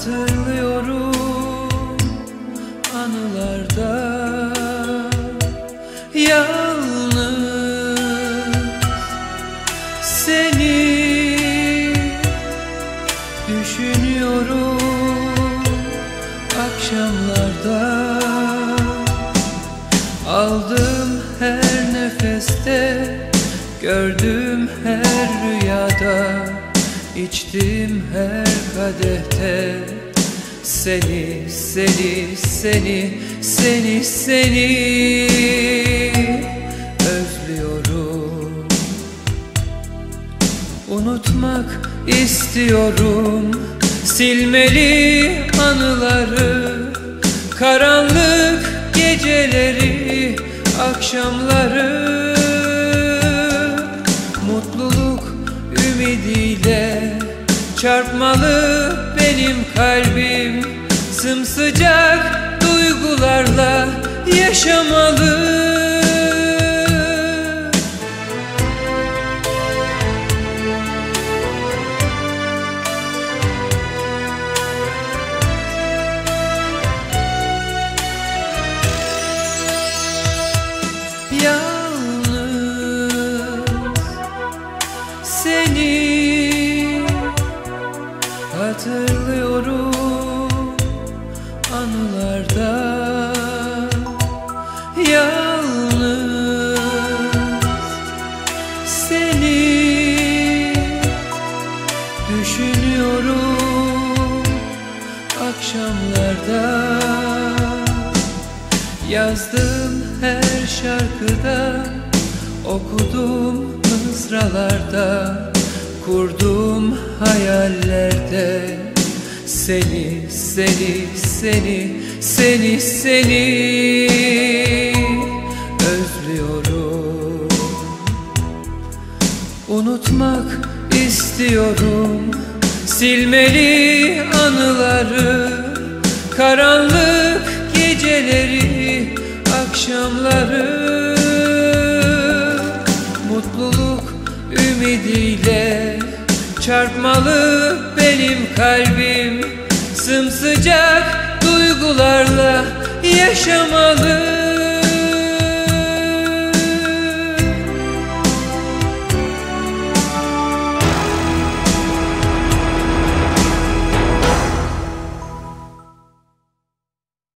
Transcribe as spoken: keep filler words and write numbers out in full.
Hatırlıyorum anılarda yalnız seni düşünüyorum akşamlarda. Aldım her nefeste, gördüm her rüyada, içtim her kadehte seni, seni, seni, seni, seni özlüyorum. Unutmak istiyorum silmeli anıları, karanlık geceleri, akşamları. Mutluluk ümidiyle çarpmalı benim kalbim, sımsıcak duygularla yaşamalı. Yalnız seni hatırlıyorum anılarda. Yalnız seni düşünüyorum akşamlarda. Yazdım her şarkıda, okudum mızralarda, kurdum hayallerde seni, seni, seni, seni, seni özlüyorum. Unutmak istiyorum silmeli anıları, karanlık geceleri, akşamları. Mutluluk ümidiyle çarpmalı benim kalbim, sımsıcak duygularla yaşamalı.